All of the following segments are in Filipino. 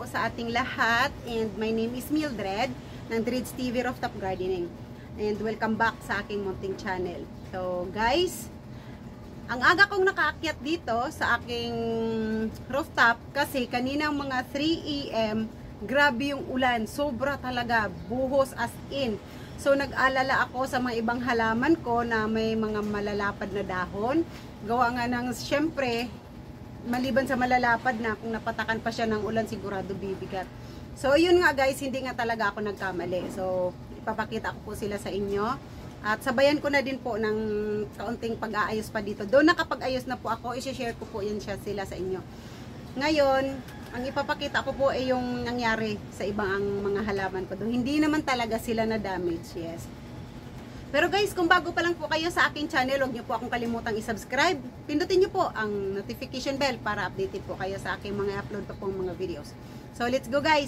po sa ating lahat, and my name is Mildred ng Dreads TV Rooftop Gardening, and welcome back sa aking munting channel. So guys, ang aga kong nakaakyat dito sa aking rooftop kasi kaninang mga 3 AM grabe yung ulan, sobra talaga, buhos as in. So nag-alala ako sa mga ibang halaman ko na may mga malalapad na dahon, gawa nga ng syempre maliban sa malalapad na, kung napatakan pa siya ng ulan sigurado bibigat. So yun nga guys, hindi nga talaga ako nagkamali. So ipapakita ko po sila sa inyo at sabayan ko na din po ng kaunting pag-aayos pa dito. Doon nakapag-ayos na po ako, i-share ko po yun siya sila sa inyo. Ngayon, ang ipapakita ko po ay yung nangyari sa ibang mga halaman ko doon. Hindi naman talaga sila na damage, yes. Pero guys, kung bago pa lang po kayo sa aking channel, huwag niyo po akong kalimutang i-subscribe. Pindutin niyo po ang notification bell para updated po kayo sa aking mga upload pa pong mga videos. So, let's go guys!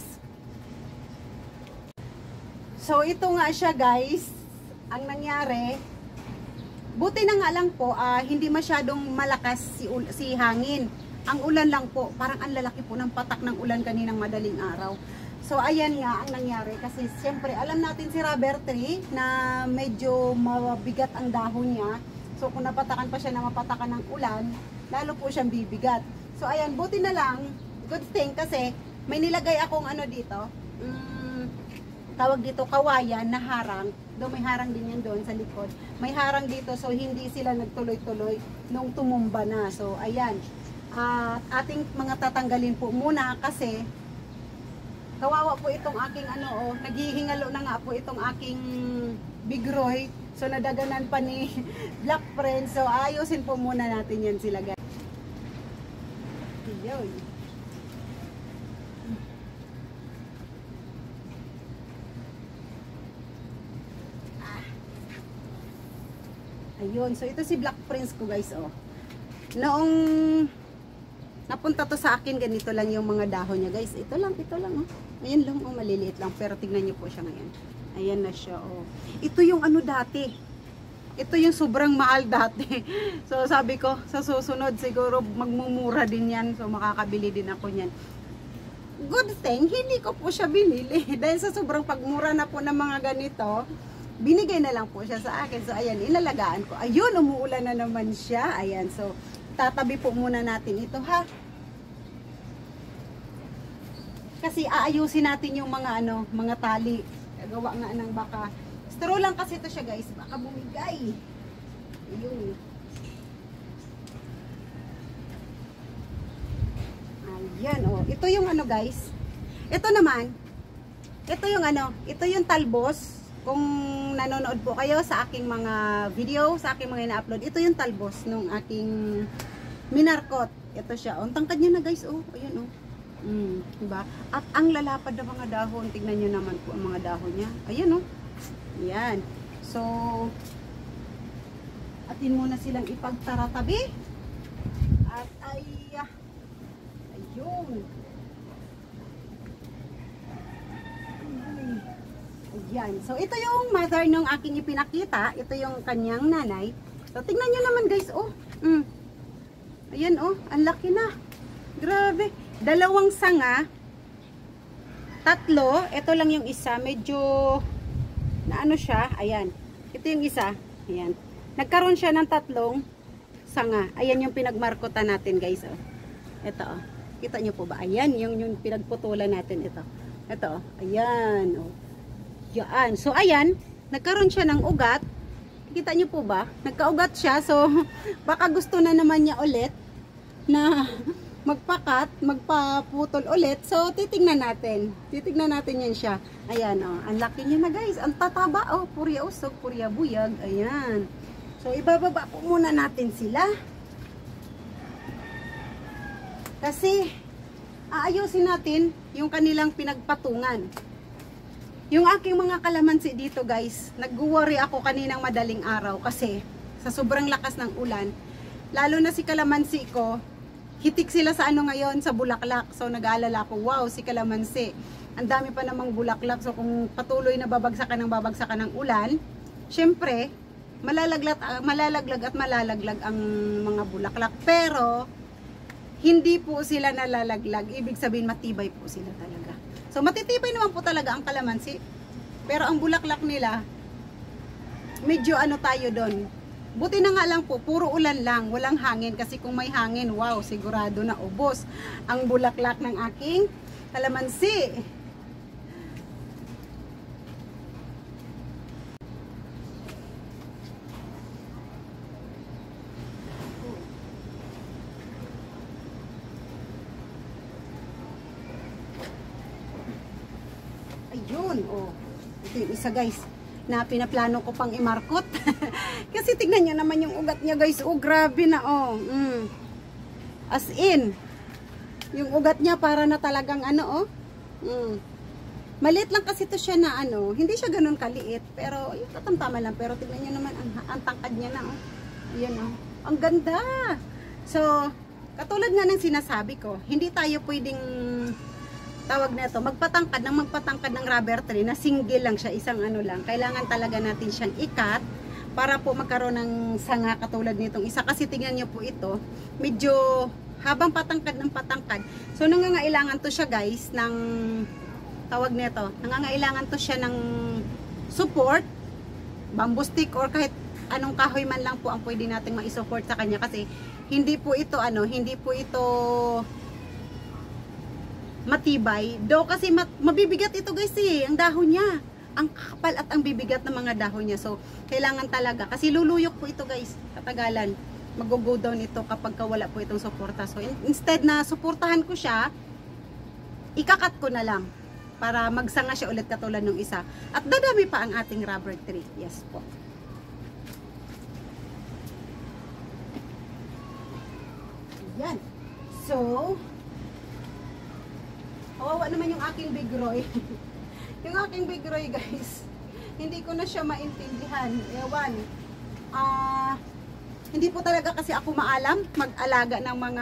So, ito nga siya guys. Ang nangyari, buti na nga lang po, hindi masyadong malakas si hangin. Ang ulan lang po, parang ang lalaki po ng patak ng ulan kaninang madaling araw. So, ayan nga ang nangyari. Kasi, siyempre, alam natin si rubber tree na medyo mabigat ang dahon niya. So, kung napatakan pa siya na mapatakan ng ulan, lalo po siyang bibigat. So, ayan, buti na lang. Good thing kasi may nilagay akong ano dito. Tawag dito, kawayan na harang. Doon may harang din yan doon sa likod. May harang dito, so hindi sila nagtuloy-tuloy nung tumumba na. So, ayan. Ating mga tatanggalin po muna kasi kawawa po itong aking naghihingalo na nga po itong aking bigroy. So nadaganan pa ni Black Friend. So ayusin po muna natin yan sila guys. Ayun. Ayun. So ito si Black Prince ko guys. Noong napunta to sa akin, ganito lang yung mga dahon niya guys. Ito lang Ayan lang, maliliit lang. Pero tignan niyo po siya ngayon. Ayan na siya, Ito yung dati. Ito yung sobrang mahal dati. So sabi ko, sa susunod siguro magmumura din yan. So makakabili din ako niyan. Good thing, hindi ko po siya binili. Dahil sa sobrang pagmura na po ng mga ganito, binigay na lang po siya sa akin. So ayan, inalagaan ko. Ayun, umuulan na naman siya. Ayan, so tatabi po muna natin ito ha. Kasi aayusin natin yung mga mga tali. Gawa nga ng baka. Straw lang kasi ito siya guys. Baka bumigay. Ayun. Ayan ito yung guys. Ito naman. Ito yung ito yung talbos. Kung nanonood po kayo sa aking mga video, sa aking mga ina-upload, ito yung talbos nung aking minarkot. Ito siya. Ang tangkad niya na guys. Ayun diba? At ang lalapad na mga dahon. Tignan nyo naman po ang mga dahon niya. Ayan Ayan. So, atin muna silang ipagtaratabi. At ayun. Ayan. So, ito yung mother nung aking ipinakita. Ito yung kanyang nanay. So, tignan nyo naman guys. Ayan ang laki na. Grabe. 2 sanga. 3. Ito lang yung isa. Medyo na siya. Ayan. Ito yung isa. Ayan. Nagkaroon siya ng 3 sanga. Ayan yung pinagmarkutan natin guys. Ito Kita nyo po ba? Ayan yung pinagputulan natin ito. Ito Ayan. Yan. So ayan. Nagkaroon siya ng ugat. Kita nyo po ba? Nagkaugat siya. So baka gusto na naman niya ulit na magpakat, magpaputol ulit. So, titignan natin. Titignan natin yan siya. Ayan, ang laki niya na guys. Ang tataba, purya usog, purya buyag. Ayan. So, ibababa po muna natin sila. Kasi, aayusin natin yung kanilang pinagpatungan. Yung aking mga kalamansi dito guys, nag-worry ako kaninang madaling araw kasi sa sobrang lakas ng ulan, lalo na si kalamansi ko, hitik sila sa ngayon, sa bulaklak. So nag-aalala ko, wow, si kalamansi. Ang dami pa namang bulaklak. So kung patuloy na babagsakan ng ulan, syempre, malalaglag at malalaglag ang mga bulaklak. Pero hindi po sila nalalaglag. Ibig sabihin matibay po sila talaga. So matitibay naman po talaga ang kalamansi. Pero ang bulaklak nila, medyo ano tayo doon. Buti na nga lang po, puro ulan lang, walang hangin. Kasi kung may hangin, wow, sigurado na ubos ang bulaklak ng aking kalamansi. Ayun, oh. Ito yung isa guys, na pinaplano ko pang imarkot. Kasi tignan nyo naman yung ugat niya guys. Oh, grabe na, oh. As in, yung ugat niya para na talagang ano, oh. Maliit lang kasi to siya na ano, hindi siya ganun kaliit. Pero, yung tatamtama lang. Pero tignan nyo naman, ang tangkad niya na, oh. Ayan, oh. Ang ganda. So, katulad nga ng sinasabi ko, hindi tayo pwedeng tawag na ito, magpatangkad ng rubber tree na single lang siya, isang ano lang. Kailangan talaga natin siyang ikat para po magkaroon ng sanga katulad nitong isa. Kasi tingnan niyo po ito, medyo habang patangkad ng patangkad. So nangangailangan to siya guys ng tawag nito, nangangailangan to siya ng support, bamboo stick or kahit anong kahoy man lang po ang pwede nating ma-support sa kanya kasi hindi po ito ano, hindi po ito matibay. Do kasi mabibigat ito guys eh, ang dahon niya. Ang kapal at ang bibigat ng mga dahon niya. So, kailangan talaga. Kasi luluyok po ito guys, katagalan. Mag-go down ito kapag wala po itong suporta. So, instead na suportahan ko siya, ikakat ko na lang. Para magsanga siya ulit katulad ng isa. At dadami pa ang ating rubber tree. Yes po. Yan. So, kawawa naman yung aking Big Roy. Yung aking Big Roy guys, hindi ko na siya maintindihan. Ewan. Hindi po talaga kasi ako maalam mag-alaga ng mga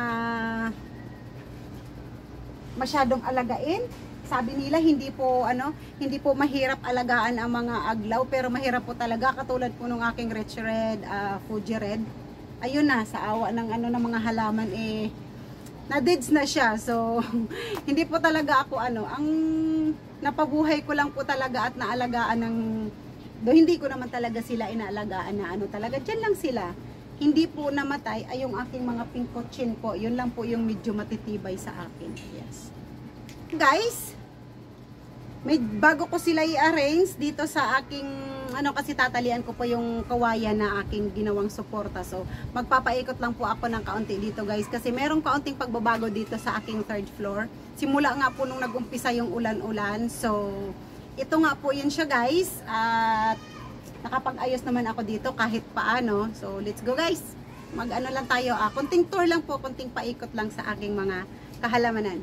masyadong alagain. Sabi nila hindi po mahirap alagaan ang mga aglaw, pero mahirap po talaga katulad po ng aking Rich Red, Fuji Red. Ayun na, sa awa ng ng mga halaman na-deads na siya. So, hindi po talaga ako ang napabuhay ko lang po talaga at naalagaan hindi ko naman talaga sila inaalagaan na talaga, dyan lang sila. Hindi po namatay ay yung aking mga pinkochin po. Yun lang po yung medyo matitibay sa akin. Yes. Guys, may bago ko sila i-arrange dito sa aking kasi tatalian ko po yung kawayan na aking ginawang suporta. So, magpapaikot lang po ako ng kaunti dito guys. Kasi merong kaunting pagbabago dito sa aking third floor. Simula nga po nung nag-umpisa yung ulan-ulan. So, ito nga po yun siya guys. At nakapag-ayos naman ako dito kahit paano. So, let's go guys. Mag-ano lang tayo. Konting tour lang po, konting paikot lang sa aking mga kahalamanan.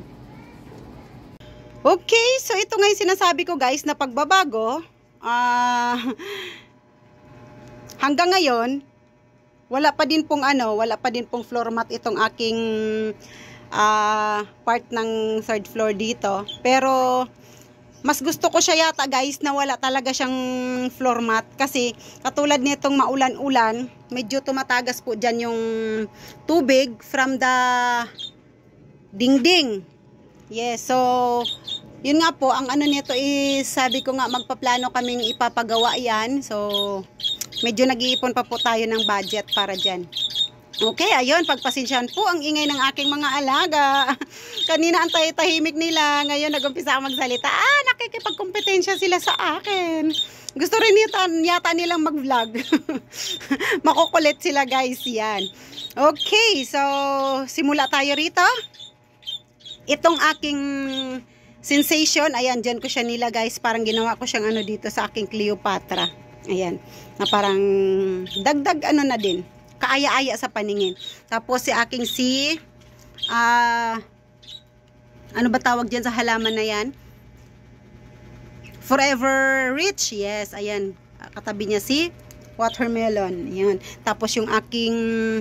Okay, so ito nga yung sinasabi ko guys na pagbabago. Hanggang ngayon wala pa din pong floor mat itong aking part ng third floor dito, pero mas gusto ko siya yata guys na wala talaga siyang floor mat kasi katulad nitong maulan-ulan, medyo tumatagas po dyan yung tubig from the dingding. Yes, so yun nga po, ang nito is, sabi ko nga magpaplano kaming ipapagawa yan. So, medyo nag-iipon pa po tayo ng budget para dyan. Okay, ayun, pagpasensyahan po ang ingay ng aking mga alaga. Kanina ang tahimik nila, ngayon nag-umpisa ako magsalita. Nakikipagkompetensya sila sa akin. Gusto rin yata nilang mag-vlog. Makukulit sila guys, yan. Okay, so, simula tayo rito. Itong aking sensation, ayan, dyan ko siya nila guys, parang ginawa ko siyang dito sa aking Cleopatra. Ayan, na parang dagdag na din, kaaya-aya sa paningin. Tapos si aking ano ba tawag dyan sa halaman na yan? Forever Rich, yes, ayan, katabi niya si watermelon, ayan. Tapos yung aking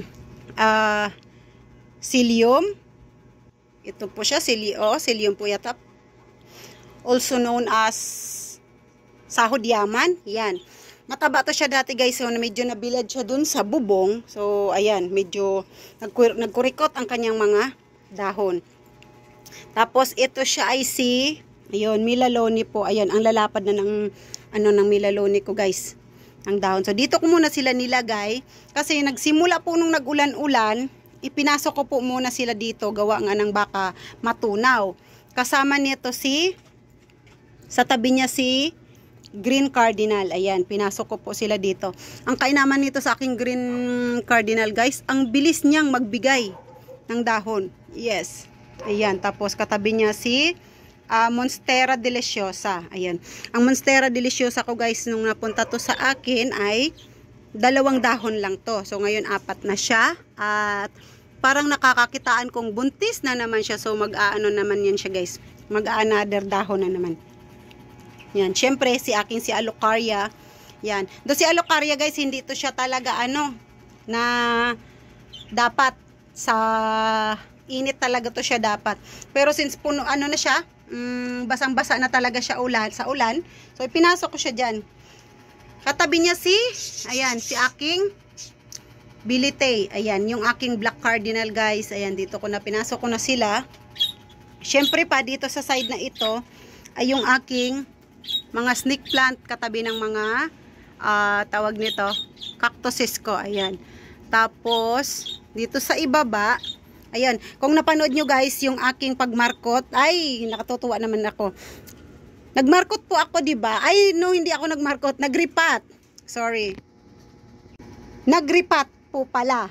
psyllium, ito po siya, psyllium po yata, also known as sahod yaman. Yan. Mataba to siya dati guys. So, medyo nabilad siya dun sa bubong. So, ayan. Medyo nagkurikot ang kanyang mga dahon. Tapos ito siya ay si, ayun, Milaloni po. Ayun, ang lalapad na ng ng Milaloni ko, guys. Ang dahon. So dito ko muna sila nilagay kasi nagsimula po nung nag-ulan-ulan, ipinasok ko po muna sila dito, gawa nga ng baka matunaw. Kasama nito sa tabi niya si green cardinal. Ayan, pinasok ko po sila dito. Ang kainaman nito sa aking green cardinal, guys, ang bilis niyang magbigay ng dahon. Yes. Ayan, tapos katabi niya si Monstera Deliciosa. Ayan. Ang Monstera Deliciosa ko, guys, nung napunta to sa akin ay 2 dahon lang to. So ngayon 4 na siya at parang nakakakitaan kong buntis na naman siya. So mag-aano naman yan siya, guys. Mag-another dahon na naman. Yan, syempre si Alocaria. Yan. Do si Alocaria, guys, hindi to siya talaga na dapat sa init talaga to siya dapat. Pero since puno na siya, basang-basa na talaga siya sa ulan. So ipinasok ko siya diyan. Katabi niya ayan, si aking Bilite. Ayan, yung aking black cardinal, guys. Ayan, dito ko na pinasok ko na sila. Syempre pa dito sa side na ito ay yung aking mga snake plant katabi ng mga tawag nito, cactuses ko. Ayan. Tapos dito sa ibaba, ayan, kung napanood nyo, guys, yung aking pagmarkot, ay nakatutuwa naman ako. Nagmarkot po ako, di ba? Ay no, hindi ako nagmarkot, nagripat. Sorry. Nagripat po pala.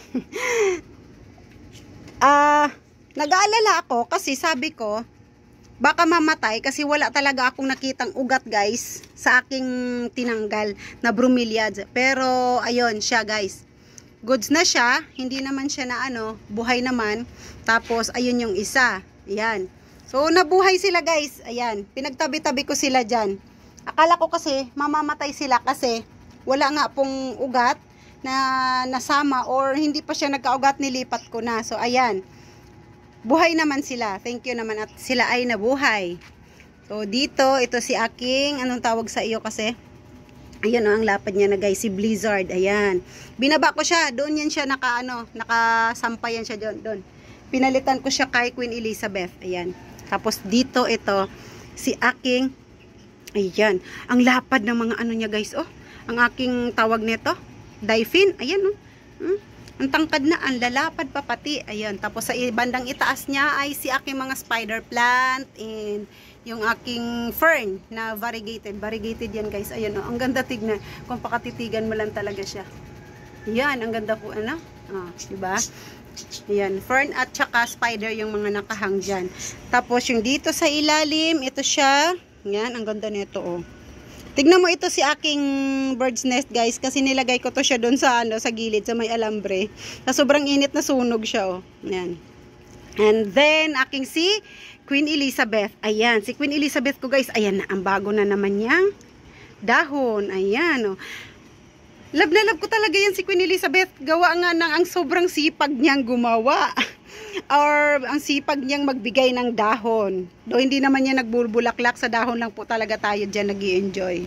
Nag-aalala ako kasi sabi ko baka mamatay kasi wala talaga akong nakitang ugat, guys, sa aking tinanggal na bromeliads. Pero ayun siya, guys. Goods na siya, hindi naman siya na buhay naman. Tapos ayun yung isa. Ayan. So nabuhay sila, guys. Ayan, pinagtabi-tabi ko sila diyan. Akala ko kasi mamamatay sila kasi wala nga pong ugat na nasama or hindi pa siya nagkaugat, nilipat ko na. So ayan. Buhay naman sila. Thank you naman at sila ay nabuhay. So dito, ito si aking, anong tawag sa iyo kasi? Ayan ang lapad niya na, guys, si Blizzard. Ayan. Binaba ko siya. Doon yan siya nakasampayan siya doon. Pinalitan ko siya kay Queen Elizabeth. Ayan. Tapos dito, ito, si aking, ayan. Ang lapad ng mga niya, guys. Oh, ang aking tawag nito, Daiphin. Ayan, oh. Ang tangkad na, ang lalapad pa pati. Ayan, tapos sa bandang itaas niya ay si aking mga spider plant and yung aking fern na variegated. Variegated yan, guys. Ayan, oh, ang ganda tignan. Kung pakatitigan mo lang talaga siya. Yan, ang ganda po, diba? Ayan, fern at saka spider yung mga nakahang dyan. Tapos yung dito sa ilalim, ito siya. Yan, ang ganda nito, oh. Tignan mo, ito si aking bird's nest, guys, kasi nilagay ko to siya doon sa sa gilid sa may alambre. Na sobrang init na sunog siya, oh. Ayan. And then aking si Queen Elizabeth. Ayan, si Queen Elizabeth ko, guys. Ayan na, ang bago na naman niyang dahon. Ayan, oh. Love na love ko talaga yan si Queen Elizabeth. Gawa nga ng ang sobrang sipag niyang gumawa. Or ang sipag niyang magbigay ng dahon. Do hindi naman niya nagbubulaklak, sa dahon lang po talaga tayo diyan nag-i-enjoy.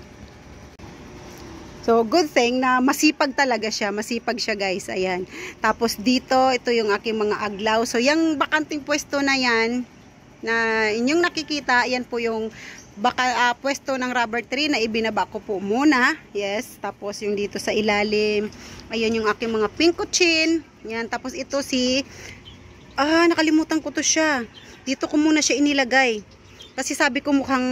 So good thing na masipag talaga siya, masipag siya, guys. Ayan. Tapos dito, ito yung aking mga aglaw. So yung bakanting pwesto na yan na inyong nakikita, yan po yung pwesto ng rubber tree na ibinaba ko po muna. Yes, tapos yung dito sa ilalim, ayun yung aking mga pink cochin. Yan, tapos ito nakalimutan ko to siya. Dito ko muna siya inilagay. Kasi sabi ko mukhang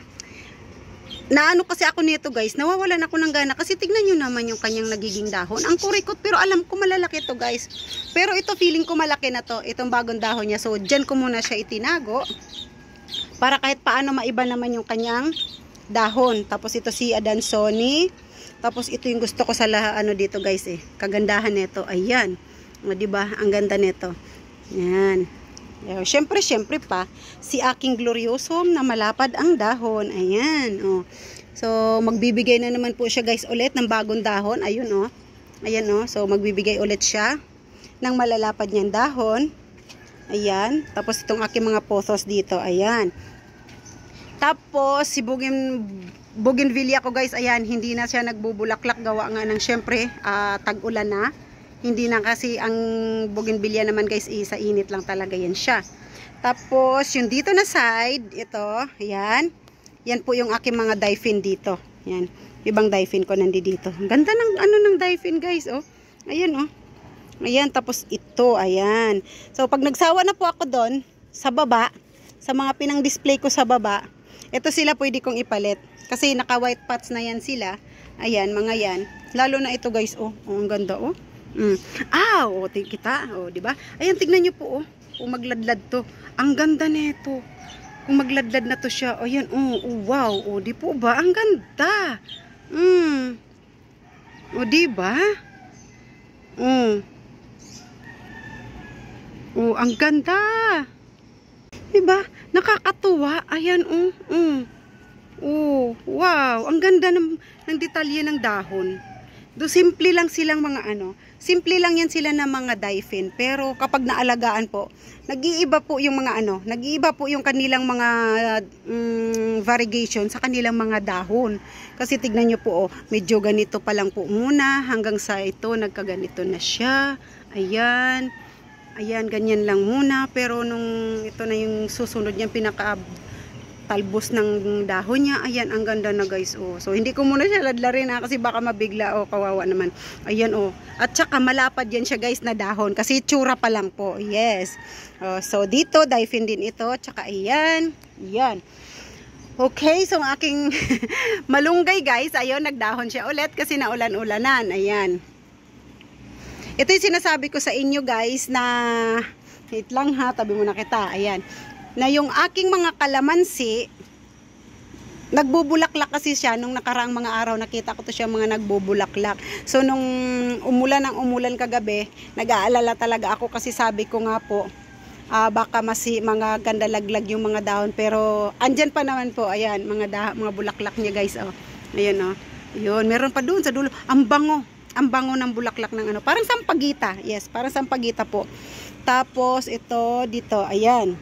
kasi ako nito, guys. Nawawalan ako ng gana. Kasi tignan nyo naman yung kanyang nagiging dahon. Ang kurikot, pero alam ko malalaki to, guys. Pero ito, feeling ko malaki na to. Itong bagong dahon niya. So, dyan ko muna siya itinago. Para kahit paano maiba naman yung kanyang dahon. Tapos ito si Adansoni. Tapos ito yung gusto ko sa dito, guys, kagandahan nito. Ayan. O, diba? Ang ganda nito. Yan. Syempre pa, si aking Gloriosum na malapad ang dahon. Ayan, oh. So, magbibigay na naman po siya, guys, ulit ng bagong dahon. Ayun, oh. Ayan, oh. So, magbibigay ulit siya ng malalapad niyang dahon. Ayan. Tapos, itong aking mga pothos dito. Ayan. Tapos, si Bougainvillea ko, guys, ayan, hindi na siya nagbubulaklak. Gawa nga ng, syempre, tag-ulan na. Hindi na kasi ang bougainvillea naman guys, sa init lang talaga yan siya. Tapos, yung dito na side, ito, ayan. Yan po yung aking mga daiphin dito. Yan. Ibang daiphin ko nandito. Ang ganda ng ng daiphin guys, oh. Ayan, oh. Ayan, tapos ito, ayan. So, pag nagsawa na po ako doon, sa baba, sa mga pinang-display ko sa baba, ito sila pwede kong ipalit. Kasi naka-white pots na yan sila. Ayan, mga yan. Lalo na ito guys, oh. Oh, ang ganda, oh. Oh, kita, oh, di ba? Ayan, tignan niyo po, oh. Kung magladlad to. Ang ganda nito. Kung magladlad na to siya. Oh, yan, oh, wow, oh, di po ba? Ang ganda. Oh, di ba? Oh, ang ganda. Diba? Nakakatuwa. Ayan, oh, wow. Ang ganda ng detalye ng dahon. Simple lang silang mga simple lang yan sila na mga daiphin. Pero kapag naalagaan po, nag-iiba po yung mga nag-iiba po yung kanilang mga variegation sa kanilang mga dahon. Kasi tignan nyo po, medyo ganito pa lang po muna, hanggang sa ito, nagkaganito na siya. Ayan. Ayan, ganyan lang muna. Pero nung ito na yung susunod niya, talbos ng dahon niya. Ayan, ang ganda na guys, oh. So, hindi ko muna siya ladlarin kasi baka mabigla, oh, kawawa naman. Ayan, oh. At saka malapad yan siya guys na dahon kasi tsura pa lang po. Yes. So, dito, daiphin din ito. Tsaka ayan. Ayan. Okay, so ang aking malunggay guys, ayun, nagdahon siya ulit kasi naulan-ulanan. Ayan. Ito yung sinasabi ko sa inyo guys na, wait lang ha, tabi muna kita. Ayan. Na yung aking mga kalamansi, nagbubulaklak kasi siya nung nakaraang mga araw, nakita ko to siya mga nagbubulaklak. So nung umulan kagabi, nag-aalala talaga ako kasi sabi ko nga po, baka mga gandalaglag yung mga dahon, pero andyan pa naman po. Ayan, mga bulaklak niya guys, oh. Ayan, oh. Yun, meron pa doon sa dulo. Ang bango ng bulaklak ng parang sampagita. Yes, parang sampagita po. Tapos ito dito, ayan.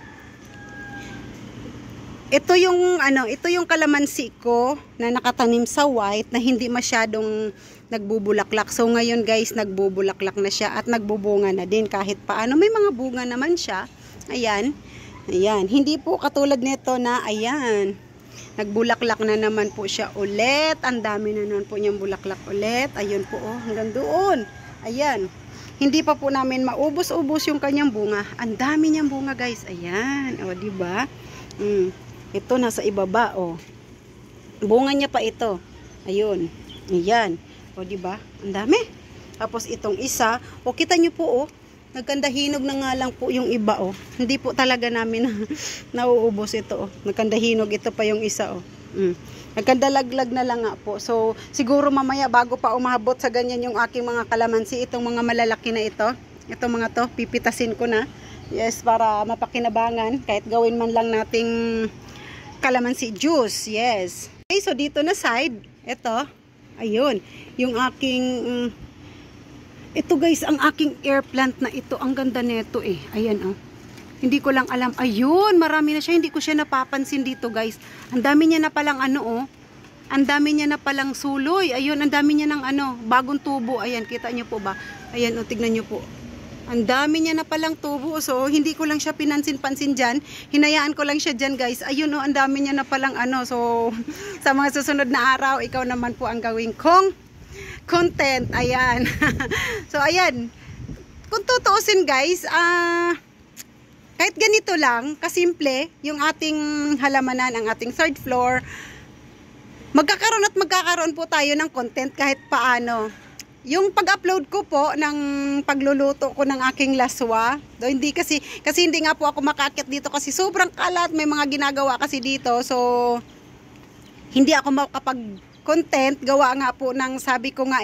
Ito yung kalamansi ko na nakatanim sa white na hindi masyadong nagbubulaklak. So ngayon guys, nagbubulaklak na siya at nagbubunga na din kahit paano. May mga bunga naman siya. Ayan. Ayan. Hindi po katulad nito na ayan. Nagbulaklak na naman po siya ulit. Ang dami na naman po niyang bulaklak ulit. Ayun po, oh, hanggang doon. Ayan. Hindi pa po namin maubos-ubos yung kanyang bunga. Ang dami niyang bunga guys. Ayan. O, diba? Ito nasa ibaba, oh. Bunga niya pa ito. Ayun. Ayan. O, diba? Ang dami. Tapos itong isa, o kita niyo po, oh. Nagkandahinog na nga lang po yung iba, oh. Hindi po talaga namin nauubos ito, oh. Nagkandahinog, ito pa yung isa, oh. Nagkandalaglag na lang nga po. So, siguro mamaya bago pa umabot sa ganyan yung aking mga kalamansi, itong mga malalaki na ito, itong mga to, pipitasin ko na. Yes, para mapakinabangan. Kahit gawin man lang nating kalamansi juice. Yes. Okay, so dito na side, ito, ayun, yung aking... ito guys, ang aking air plant na ito, ang ganda nito eh. Ayan, oh. Hindi ko lang alam. Ayun, marami na siya. Hindi ko siya napapansin dito guys. Ang dami niya na palang oh. Ang dami niya na palang suloy. Ayun, ang dami niya ng bagong tubo. Ayan, kita niyo po ba? Ayan, oh, tignan niyo po. Ang dami niya na palang tubo. So, hindi ko lang siya pinansin-pansin dyan. Hinayaan ko lang siya dyan guys. Ayun, oh, ang dami niya na palang So, sa mga susunod na araw, ikaw naman po ang gawin kong content. Ayan. So ayan, kung tutuusin guys, kahit ganito lang kasimple yung ating halamanan, ang ating third floor, magkakaroon po tayo ng content kahit paano. Yung pag-upload ko po ng pagluluto ko ng aking laswa, hindi kasi hindi nga po ako makaakyat dito kasi sobrang kalat, may mga ginagawa kasi dito. So hindi ako makapag content, gawa nga po ng sabi ko nga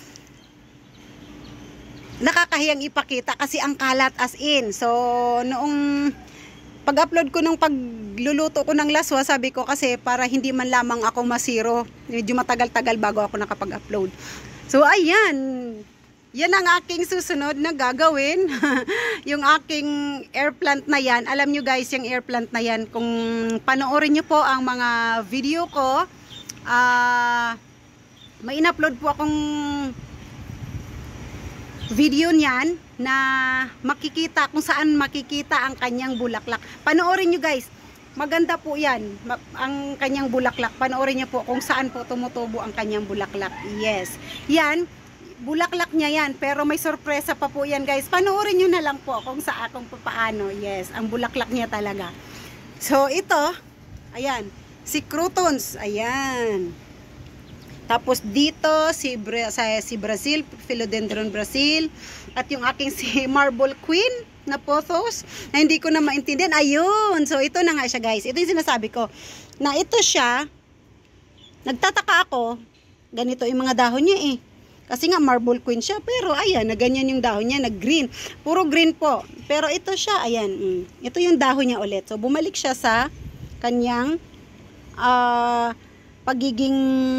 nakakahiyang ipakita kasi ang kalat as in. So noong pag-upload ko ng pagluluto ko ng laswa, sabi ko kasi para hindi man lamang ako masiro, medyo matagal-tagal bago ako nakapag-upload. So ayan, yan ang aking susunod na gagawin. Yung aking air plant na yan, alam nyo guys, yung air plant na yan, kung panoorin nyo po ang mga video ko, may in-upload po akong video niyan na makikita kung saan makikita ang kanyang bulaklak. Panoorin nyo guys. Maganda po yan. Ang kanyang bulaklak. Panoorin nyo po kung saan po tumutubo ang kanyang bulaklak. Yes. Yan. Bulaklak niya yan. Pero may sorpresa pa po yan guys. Panoorin nyo na lang po kung paano. Yes. Ang bulaklak niya talaga. So ito. Ayan. Si croutons. Ayan. Tapos dito, si Brazil, Philodendron Brazil. At yung aking si Marble Queen na pothos, na hindi ko na maintindihan. Ayun! So, ito na nga siya guys. Ito yung sinasabi ko. Na ito siya, nagtataka ako, ganito yung mga dahon niya eh. Kasi nga Marble Queen siya. Pero ayan, na ganyan yung dahon niya, na green. Puro green po. Pero ito siya, ayan. Ito yung dahon niya ulit. So, bumalik siya sa kanyang pagiging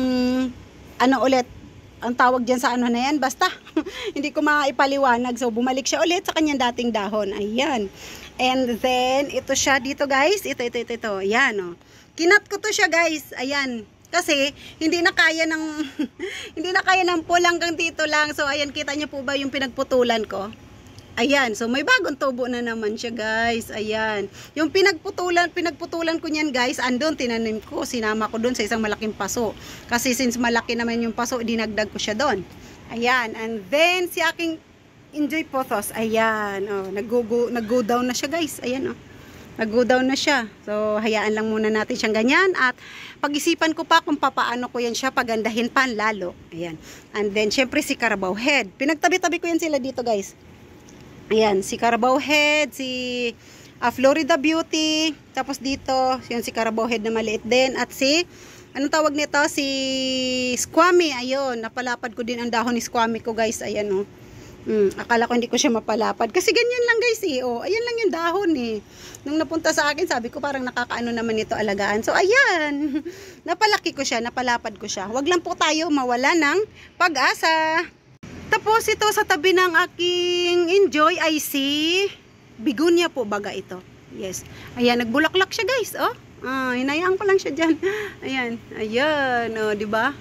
ano ulit ang tawag dyan sa ano na yan, basta hindi ko maipaliwanag. So bumalik siya ulit sa kanyang dating dahon. Ayan. And then ito siya dito guys, ito. Ayan oh. Kinat ko to siya guys. Ayan. Kasi hindi na kaya ng hindi na kaya ng pull hanggang dito lang. So ayan, kita niyo po ba yung pinagputulan ko? Ayan, so may bagong tubo na naman siya guys. Ayan. Yung pinagputulan ko niyan guys, andun, tinanim ko, sinama ko dun sa isang malaking paso. Kasi since malaki naman yung paso, dinagdag ko siya dun. Ayan, and then si aking Enjoy Pothos, ayan, oh, nag-go down na siya guys. Ayan, oh. Nag-go down na siya. So, hayaan lang muna natin siyang ganyan. At pag-isipan ko pa kung paano ko yan siya pagandahin pa lalo. Ayan. And then, syempre si Carabao Head. Pinagtabi-tabi ko yan sila dito guys. Ayan, si Carabao Head, si Florida Beauty, tapos dito, yun si Carabao Head na maliit din, at si, anong tawag nito? Si Squammy, ayun, napalapad ko din ang dahon ni Squammy ko guys, ayan o. Akala ko hindi ko siya mapalapad, kasi ganyan lang guys eh, oh, ayan lang yung dahon eh. Nung napunta sa akin, sabi ko parang nakakaano naman ito alagaan. So ayan, napalaki ko siya, napalapad ko siya. Wag lang po tayo mawala ng pag-asa. Tapos ito sa tabi ng aking Enjoy ay si Bigunia po baga ito. Yes. Ayan, nagbulaklak siya guys, oh. Hinayaan ko lang siya diyan. Ayan. Ayan, oh, di ba?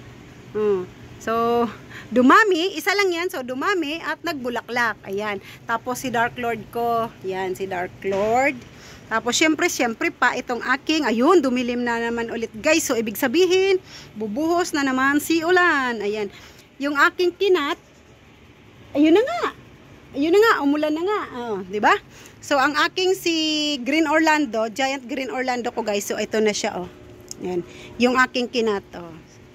So, dumami, isa lang 'yan. So, dumami at nagbulaklak. Ayan. Tapos si Dark Lord ko. Ayan, si Dark Lord. Tapos syempre pa itong aking, ayun, dumilim na naman ulit guys. So, ibig sabihin, bubuhos na naman si ulan. Ayan. Yung aking kinat, ayun na nga, umulan na nga, oh, di ba? So ang aking si Green Orlando, Giant Green Orlando ko guys, so ito na siya, oh. Yan, yung aking kinat, oh.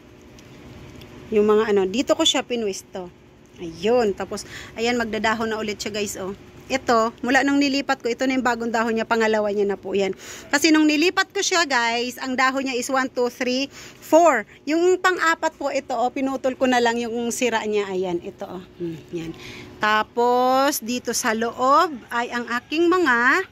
Yung mga ano, dito ko siya pinwisto. Ayun, tapos ayan, magdadahon na ulit siya guys, oh. Ito, mula nung nilipat ko, ito na yung bagong dahon niya, pangalawa niya na po yan. Kasi nung nilipat ko siya guys, ang dahon niya is 1, 2, 3, 4. Yung pang-apat po ito, oh, pinutol ko na lang yung sira niya. Ayan, ito, oh. Yan. Tapos, dito sa loob ay ang aking mga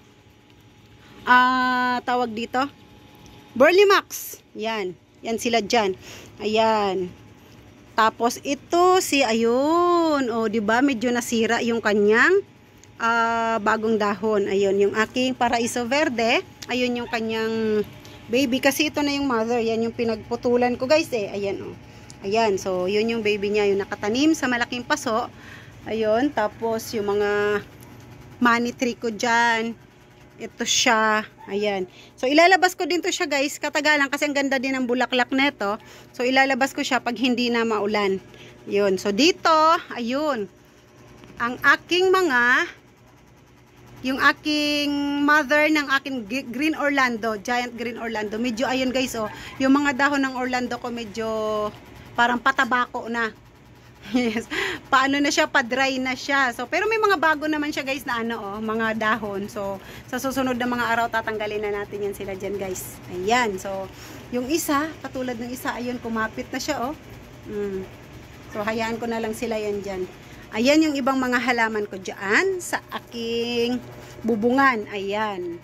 tawag dito, Burley Max. Yan. Yan sila dyan. Ayan. Tapos, ito si, ayun. O, diba, medyo nasira yung kanyang bagong dahon. Ayun, yung aking Paraiso Verde. Ayun yung kanyang baby. Kasi ito na yung mother. Yan yung pinagputulan ko guys eh. Ayan, oh. Ayan, so yun yung baby niya. Yung nakatanim sa malaking paso. Ayun, tapos yung mga money tree ko dyan. Ito siya. Ayan. So ilalabas ko din to siya guys. Katagalan kasi ang ganda din ng bulaklak neto. So ilalabas ko siya pag hindi na maulan. Yun. So dito, ayun. Ang aking mga, yung aking mother ng aking Green Orlando, Giant Green Orlando, medyo ayun guys, oh, yung mga dahon ng Orlando ko medyo parang patabako na. Yes. Paano na siya, pa-dry na siya. So, pero may mga bago naman siya guys na ano, oh, mga dahon. So, sa susunod na mga araw tatanggalin na natin yan sila dyan guys. Ayan. So, yung isa, katulad ng isa, ayun, kumapit na siya, oh. So, hayaan ko na lang sila yan dyan. Ayan yung ibang mga halaman ko dyan sa aking bubungan. Ayan.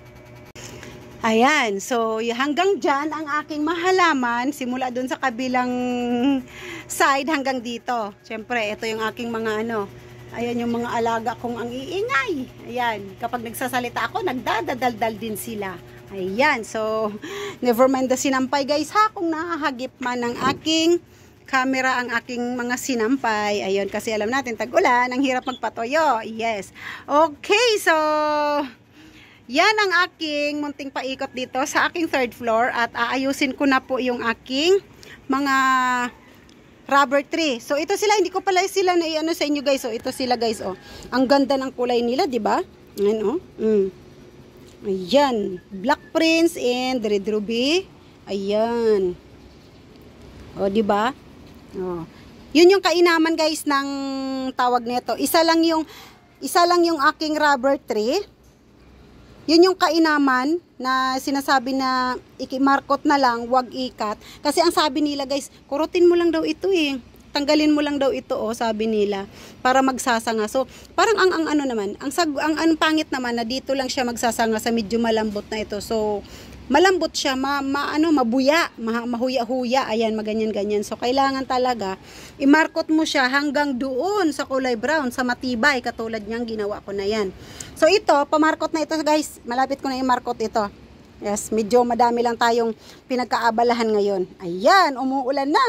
Ayan. So, hanggang dyan ang aking mahalaman. Simula dun sa kabilang side hanggang dito. Siyempre, ito yung aking mga ano. Ayan yung mga alaga kong ang iingay. Ayan. Kapag nagsasalita ako, nagdadadaldal din sila. Ayan. So, never mind the sinampay guys ha. Kung nakahagip man ng aking camera ang aking mga sinampay. Ayun, kasi alam natin, tag-ulan, ang hirap magpatoyo. Yes. Okay, so, yan ang aking munting paikot dito sa aking third floor at aayusin ko na po yung aking mga rubber tree. So, ito sila, hindi ko pala sila na i-ano sa inyo guys. So, ito sila guys, oh. Ang ganda ng kulay nila, di ba? Ayan, oh. Ayan. Black Prince and Red Ruby. Ayan. O, di ba? Oh. Yun yung kainaman guys ng tawag nito. Isa lang yung aking rubber tree. Yun yung kainaman na sinasabi na ikimarkot na lang, wag ikat. Kasi ang sabi nila guys, kurutin mo lang daw ito eh. Tanggalin mo lang daw ito oh, sabi nila, para magsasanga. So, parang ang ano naman, ang pangit naman na dito lang siya magsasanga sa medyo malambot na ito. So, malambot siya, mabuya, mahuya-huya, ayan, maganyan-ganyan. So, kailangan talaga, imarkot mo siya hanggang doon sa kulay brown, sa matibay, katulad niyang ginawa ko na yan. So, ito, pamarkot na ito guys, malapit ko na imarkot ito. Yes, medyo madami lang tayong pinagkaabalahan ngayon. Ayan, umuulan na.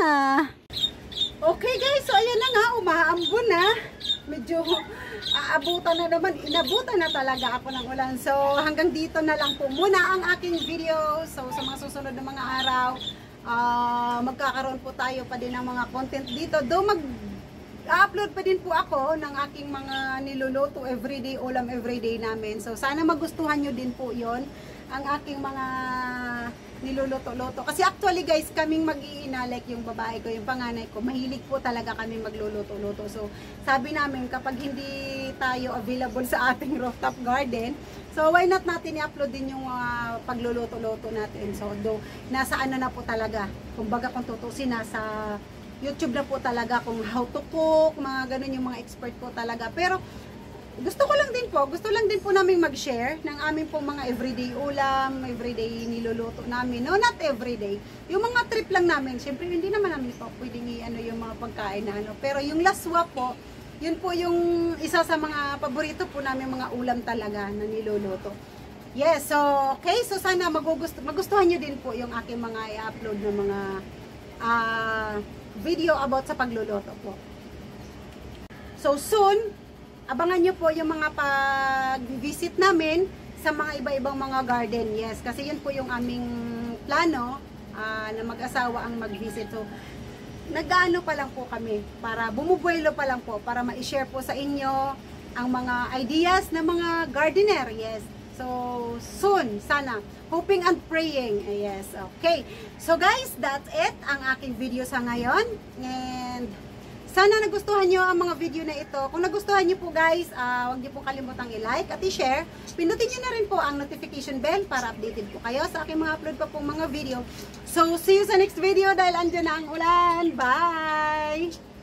Okay guys, so ayan na nga, umaambon na. Medyo aabutan na naman, inabutan na talaga ako ng ulan. So hanggang dito na lang po muna ang aking video. So sa mga susunod na mga araw, magkakaroon po tayo pa din ng mga content dito. Though mag-upload pa din po ako ng aking mga niluluto everyday, ulam everyday namin. So sana magustuhan nyo din po yon ang aking mga niluluto-luto. Kasi actually guys, kaming mag-iina, like yung babae ko, yung panganay ko, mahilig po talaga kami magluluto-luto. So, sabi namin, kapag hindi tayo available sa ating rooftop garden, so why not natin i-upload din yung pagluluto-luto natin. So, nasa ano na po talaga, kumbaga kung tutusin, nasa YouTube na po talaga kung how to cook, mga ganun yung mga expert po talaga. Pero, gusto lang din po namin mag-share ng aming pong mga everyday ulam, everyday niluluto namin. No, not everyday. Yung mga trip lang namin, syempre hindi naman namin po pwedeng i-ano yung mga pagkain na ano. Pero yung laswa po, yun po yung isa sa mga paborito po namin mga ulam talaga na niluluto. Yes, so okay, so sana magustuhan nyo din po yung aking mga i-upload na mga video about sa pagluluto po. So soon, abangan nyo po yung mga pag-visit namin sa mga iba-ibang mga garden. Yes, kasi yun po yung aming plano na mag-asawa ang mag-visit. So, nag-ano pa lang po kami para bumubuelo pa lang po para ma-share po sa inyo ang mga ideas ng mga gardener. Yes. So, soon, sana. Hoping and praying. Yes, okay. So, guys, that's it. Ang aking video sa ngayon. And sana nagustuhan nyo ang mga video na ito. Kung nagustuhan nyo po guys, huwag nyo po kalimutang i-like at i-share. Pindutin nyo na rin po ang notification bell para updated po kayo sa aking mga upload pa pong mga video. So, see you sa next video dahil andyan na ang ulan. Bye!